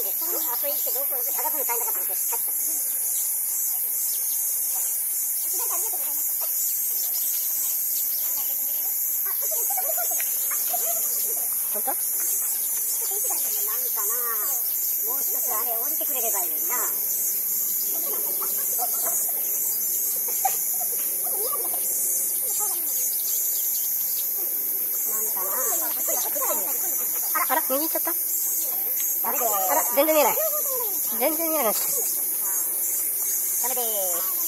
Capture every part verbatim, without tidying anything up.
本当？もう一つあれ降りてくれればいいのにな。なんかな。あら、右行っちゃった。あら、全然見えない。全然見えない。ダメでー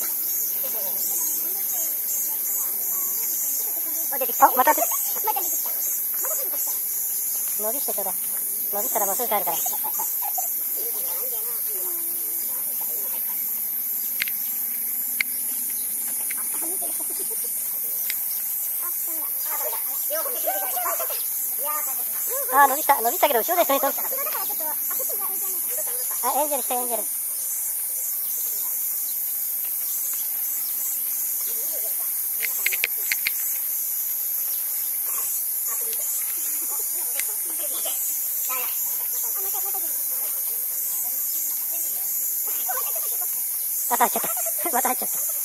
す。あ、出てきた。あ、また出てきた。伸びしてちょうだい。伸びしたらもうすぐ帰るから。あー、伸びした。伸びしたけど後ろで一緒に飛ぶ。あ、エンジェルしたエンジェル。また入っちゃった。また入っちゃった。